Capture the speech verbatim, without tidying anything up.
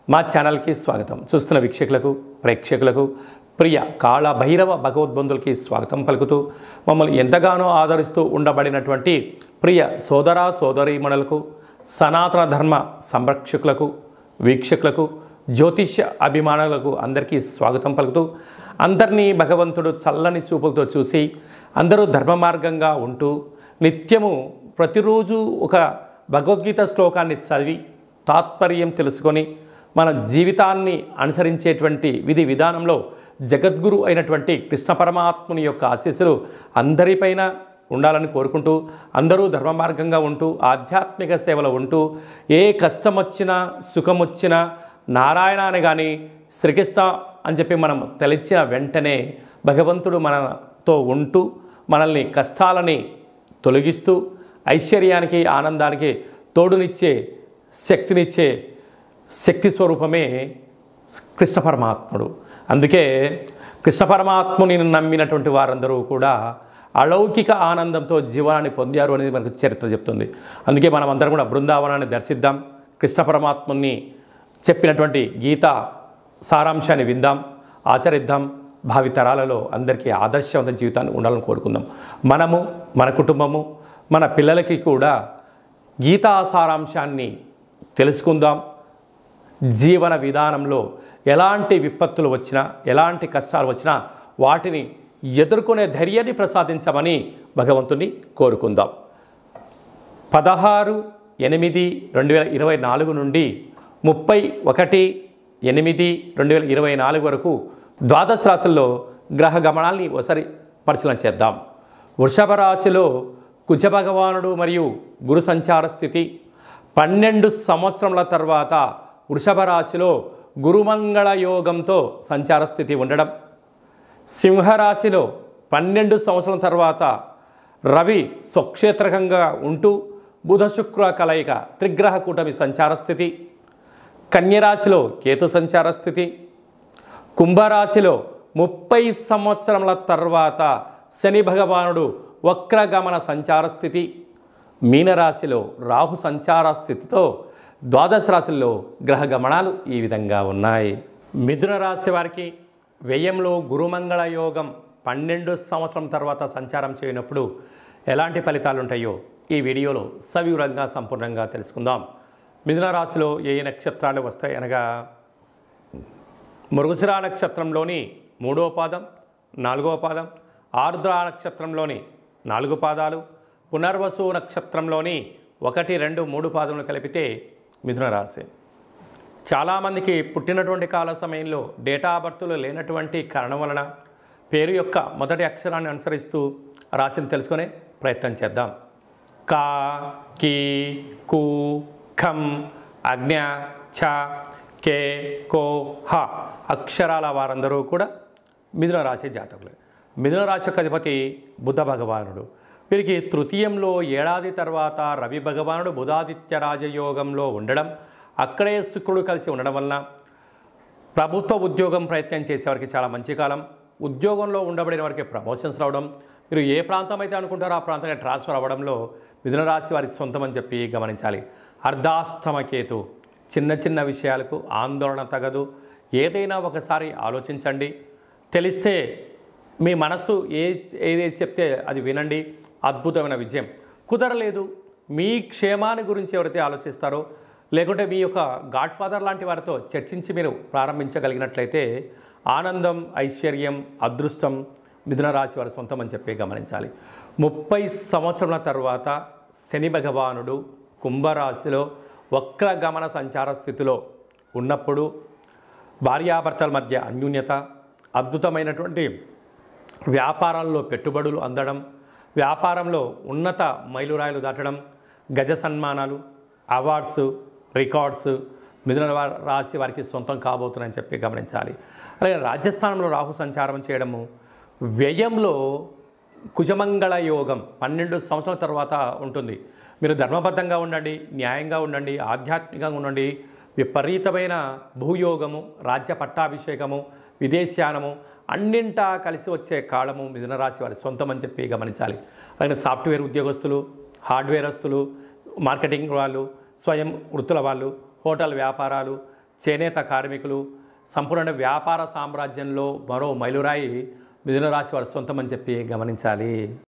మా ఛానల్కి స్వాగతం. చూస్తున్న వీక్షకులకు ప్రేక్షకులకు ప్రియ కాళ భైరవ భగవద్బంధులకి స్వాగతం పలుకుతూ మమ్మల్ని ఎంతగానో ఆదరిస్తూ ఉండబడినటువంటి ప్రియ సోదర సోదరీమణులకు సనాతన ధర్మ సంరక్షకులకు వీక్షకులకు జ్యోతిష్య అభిమానులకు అందరికీ స్వాగతం పలుకుతూ అందరినీ భగవంతుడు చల్లని చూపులతో చూసి అందరూ ధర్మ మార్గంగా ఉంటూ నిత్యము ప్రతిరోజు ఒక భగవద్గీత శ్లోకాన్ని చదివి తాత్పర్యం తెలుసుకొని మన జీవితాన్ని అనుసరించేటువంటి విధి విధానంలో జగద్గురు అయినటువంటి కృష్ణ పరమాత్ముని యొక్క ఆశీస్సులు అందరిపైన ఉండాలని కోరుకుంటూ అందరూ ధర్మ మార్గంగా ఉంటూ ఆధ్యాత్మిక సేవలో ఉంటూ ఏ కష్టం వచ్చినా సుఖం వచ్చినా నారాయణ అని కానీ శ్రీకృష్ణ అని చెప్పి మనం తెలిసిన వెంటనే భగవంతుడు మనతో ఉంటూ మనల్ని కష్టాలని తొలగిస్తూ ఐశ్వర్యానికి ఆనందానికి తోడునిచ్చే శక్తినిచ్చే శక్తి స్వరూపమే కృష్ణ పరమాత్ముడు. అందుకే కృష్ణ పరమాత్ముని నమ్మినటువంటి వారందరూ కూడా అలౌకిక ఆనందంతో జీవనాన్ని పొందారు అనేది మనకు చరిత్ర చెప్తుంది. అందుకే మనం అందరం కూడా బృందావనాన్ని దర్శిద్దాం, కృష్ణ పరమాత్ముని చెప్పినటువంటి గీత సారాంశాన్ని విందాం, ఆచరిద్దాం, భావితరాలలో అందరికీ ఆదర్శవంత జీవితాన్ని ఉండాలని కోరుకుందాం. మనము మన కుటుంబము మన పిల్లలకి కూడా గీతా సారాంశాన్ని తెలుసుకుందాం. జీవన విధానంలో ఎలాంటి విపత్తులు వచ్చినా ఎలాంటి కష్టాలు వచ్చినా వాటిని ఎదుర్కొనే ధైర్యాన్ని ప్రసాదించమని భగవంతుని కోరుకుందాం. పదహారు ఎనిమిది రెండు వేల ఇరవై నాలుగు నుండి ముప్పై ఒకటి ఎనిమిది రెండు వేల ఇరవై నాలుగు వరకు ద్వాదశ రాశుల్లో గ్రహ గమనాల్ని ఒకసారి పరిశీలన చేద్దాం. వృషభ రాశిలో కుజ భగవానుడు మరియు గురు సంచార స్థితి. పన్నెండు సంవత్సరముల తర్వాత వృషభ రాశిలో గురుమంగళ యోగంతో సంచార స్థితి ఉండడం. సింహరాశిలో పన్నెండు సంవత్సరాల తర్వాత రవి స్వక్షేత్రకంగా ఉంటూ బుధ శుక్ర కలయిక త్రిగ్రహ కూటమి సంచార స్థితి. కన్యరాశిలో కేతు సంచార స్థితి. కుంభరాశిలో ముప్పై సంవత్సరముల తర్వాత శని భగవానుడు వక్రగమన సంచార స్థితి. మీనరాశిలో రాహు సంచార స్థితితో ద్వాదశ రాశుల్లో గ్రహ గమనాలు ఈ విధంగా ఉన్నాయి. మిథున రాశి వారికి వ్యయంలో గురుమంగళ యోగం పన్నెండు సంవత్సరం తర్వాత సంచారం చేయనప్పుడు ఎలాంటి ఫలితాలు ఉంటాయో ఈ వీడియోలో సవివరంగా సంపూర్ణంగా తెలుసుకుందాం. మిథున రాశిలో ఏ ఏ నక్షత్రాలు వస్తాయి అనగా మృగశిర నక్షత్రంలోని మూడవ పాదం, నాలుగవ పాదం, ఆర్ద్ర నక్షత్రంలోని నాలుగు పాదాలు, పునర్వసు నక్షత్రంలోని ఒకటి రెండు మూడు పాదములు కలిపితే మిథున రాశి. చాలామందికి పుట్టినటువంటి కాల సమయంలో డేటా ఆఫ్ బర్త్లో లేనటువంటి కారణం వలన పేరు యొక్క మొదటి అక్షరాన్ని అనుసరిస్తూ రాశిని తెలుసుకునే ప్రయత్నం చేద్దాం. కా, కీ, కు, ఖం, అజ్ఞ, ఛ, కే, కో, హ అక్షరాల వారందరూ కూడా మిథున రాశి జాతకులే. మిథున రాశి యొక్క అధిపతి బుధ భగవానుడు. వీరికి తృతీయంలో ఏడాది తర్వాత రవి భగవానుడు బుధాదిత్య రాజయోగంలో ఉండడం, అక్కడే శుక్రుడు కలిసి ఉండడం వలన ప్రభుత్వ ఉద్యోగం ప్రయత్నం చేసేవారికి చాలా మంచి కాలం. ఉద్యోగంలో ఉండబడిన వారికి ప్రమోషన్స్ రావడం, మీరు ఏ ప్రాంతం అయితే అనుకుంటారో ఆ ప్రాంతానికి ట్రాన్స్ఫర్ అవ్వడంలో మిథున రాశి వారికి సొంతం అని చెప్పి గమనించాలి. అర్ధాష్టమ కేతు. చిన్న చిన్న విషయాలకు ఆందోళన తగదు. ఏదైనా ఒకసారి ఆలోచించండి, తెలిస్తే మీ మనసు ఏ ఏదైతే చెప్తే అది వినండి, అద్భుతమైన విజయం. కుదరలేదు, మీ క్షేమాన్ని గురించి ఎవరైతే ఆలోచిస్తారో లేకుంటే మీ యొక్క గాడ్ ఫాదర్ లాంటి వారితో చర్చించి మీరు ప్రారంభించగలిగినట్లయితే ఆనందం, ఐశ్వర్యం, అదృష్టం మిథున రాశి వారి సొంతం అని చెప్పి గమనించాలి. ముప్పై సంవత్సరాల తర్వాత శని భగవానుడు కుంభరాశిలో వక్రగమన సంచార స్థితిలో ఉన్నప్పుడు భార్యాభర్తల మధ్య అన్యూన్యత, అద్భుతమైనటువంటి వ్యాపారాల్లో పెట్టుబడులు అందడం, వ్యాపారంలో ఉన్నత మైలురాయిలు దాటడం, గజ సన్మానాలు, అవార్డ్స్, రికార్డ్స్ మిథున రాశి వారికి సొంతం కాబోతున్నాయని చెప్పి గమనించాలి. అలాగే రాజస్థానంలో రాహు సంచారం చేయడము, వ్యయంలో కుజమంగళ యోగం పన్నెండు సంవత్సరాల తర్వాత ఉంటుంది. మీరు ధర్మబద్ధంగా ఉండండి, న్యాయంగా ఉండండి, ఆధ్యాత్మికంగా ఉండండి. విపరీతమైన భూయోగము, రాజ్య పట్టాభిషేకము, విదేశానము అన్నింటా కలిసి వచ్చే కాలము మిథున రాశి వారి సొంతం అని చెప్పి గమనించాలి. అలాగే సాఫ్ట్వేర్ ఉద్యోగస్తులు, హార్డ్వేరస్తులు, మార్కెటింగ్ వాళ్ళు, స్వయం వృత్తుల వాళ్ళు, హోటల్ వ్యాపారాలు, చేనేత కార్మికులు, సంపూర్ణ వ్యాపార సామ్రాజ్యంలో మరో మైలురాయి మిథున రాశి వారి సొంతమని చెప్పి గమనించాలి.